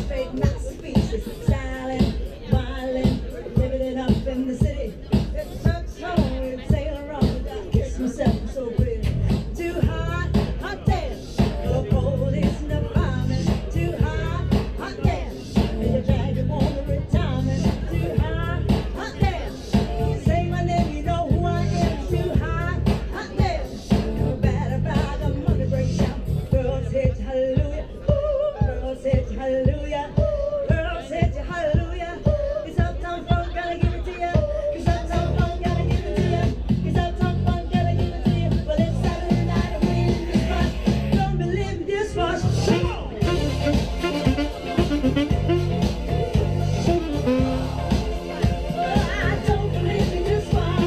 straight, not speechless, silent, violent, living it up in the city. It's such home, it's sail around, I kiss myself, I'm so pretty. Too hot, hot damn, the police and the firemen. Too hot, hot damn, and you drag him on the retirement. Too hot, hot damn, say my name, you know who I am. Too hot, hot damn, no bad about the money breakdown. Girls hit hallelujah, ooh, girls hit hallelujah, girls hit hallelujah. It's Uptown funk, gotta give it to ya. It's Uptown funk, gotta give it to ya. It's Uptown funk, gotta give it to ya. Well, it's Saturday night and we in this spot. Don't believe this much. Come on. Oh, I don't believe in this one.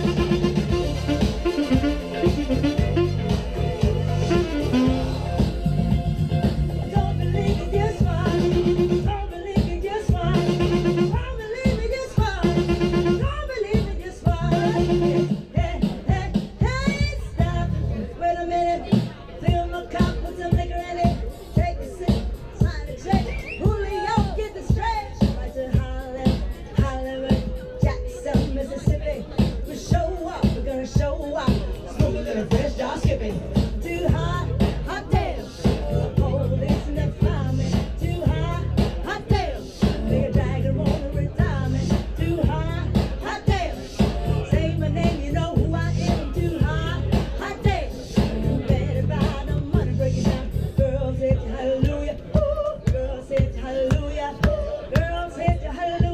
Don't believe in this one. Don't believe in this one. Don't believe in this one. Don't believe in this one. Hey, hey, hey, stop. Wait a minute. Fill my cup with some liquor in it. Take a sip, sign a check. Julio, get the stretch. Right to Hollywood, Jackson, Mississippi. We show up, we're gonna show up. Smoking in a fresh job skipping. Too hot, hot damn. The police and the firemen. Too hot, hot damn. They a dragger on the retirement. Too hot, hot damn. Say my name, you know who I am. Too hot, hot damn. Too bad about the money breaking down. Girls hit hallelujah. Ooh, girls hit hallelujah. Girls hit hallelujah.